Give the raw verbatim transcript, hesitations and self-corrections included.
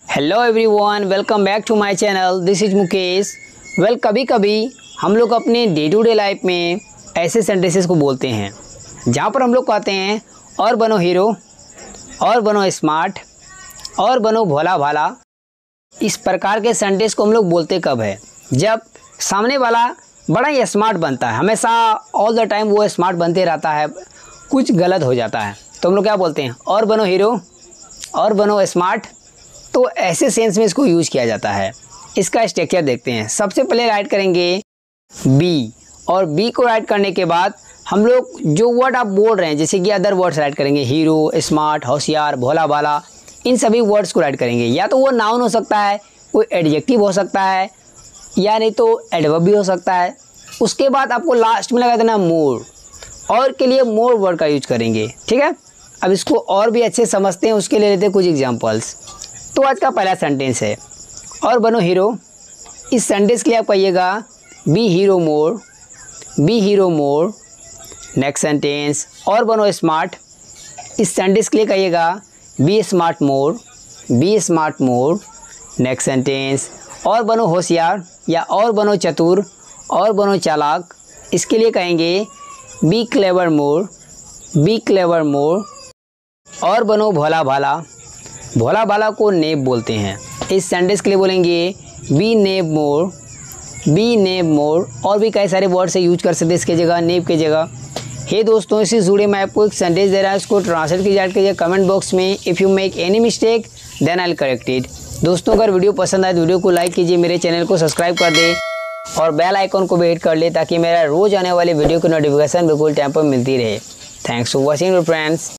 Hello everyone, welcome back to my channel. This is Mukesh. Well, कभी कभी हम लोग अपने डे टू डे लाइफ में ऐसे सेंटेंसेस को बोलते हैं जहाँ पर हम लोग कहते हैं और बनो हीरो, और बनो स्मार्ट, और बनो भोला भाला। इस प्रकार के सेंटेंस को हम लोग बोलते कब है? जब सामने वाला बड़ा ही स्मार्ट बनता है, हमेशा ऑल द टाइम वो स्मार्ट बनते रहता है, कुछ गलत हो जाता है तो हम लोग क्या बोलते हैं? और बनो हीरो, और बनो स्मार्ट। तो ऐसे सेंस में इसको यूज किया जाता है। इसका स्ट्रक्चर देखते हैं। सबसे पहले राइट करेंगे बी, और बी को राइट करने के बाद हम लोग जो वर्ड आप बोल रहे हैं, जैसे कि अदर वर्ड्स राइट करेंगे, हीरो, स्मार्ट, होशियार, भोला भाला, इन सभी वर्ड्स को राइट करेंगे। या तो वो नाउन हो सकता है, कोई एडजेक्टिव हो सकता है, या नहीं तो एडवर्ब भी हो सकता है। उसके बाद आपको लास्ट में लगा देना मोर, और के लिए मोर वर्ड का यूज करेंगे। ठीक है, अब इसको और भी अच्छे समझते हैं, उसके लिए लेते हैं कुछ एग्जांपल्स। तो आज का पहला सेंटेंस है और बनो हीरो। इस सेंटेंस के लिए आप कहिएगा be hero more, be hero more. Next sentence और बनो स्मार्ट। इस सेंटेंस के लिए कहिएगा be smart more, be smart more. Next sentence और बनो होशियार या और बनो चतुर, और बनो चालाक। इसके लिए कहेंगे be clever more, be clever more. और बनो भोला भाला। भोला भाला को नेब बोलते हैं। इस सेंटेंस के लिए बोलेंगे बी नेब मोर, बी नेब मोर। और भी कई सारे वर्ड से यूज कर सकते हैं इसके जगह, नेब की जगह। हे दोस्तों, इसी जुड़े मैं आपको एक सेंटेंस दे रहा है, उसको ट्रांसलेट कीजिए कीजिए कमेंट बॉक्स में। If you make any mistake then I will correct it. दोस्तों, अगर वीडियो पसंद आए तो वीडियो को लाइक कीजिए, मेरे चैनल को सब्सक्राइब कर दे और बेल आइकॉन को भी हिट कर ले, ताकि मेरा रोज आने वाले वीडियो की नोटिफिकेशन बिल्कुल टाइम पर मिलती रहे। Thanks for watching friends.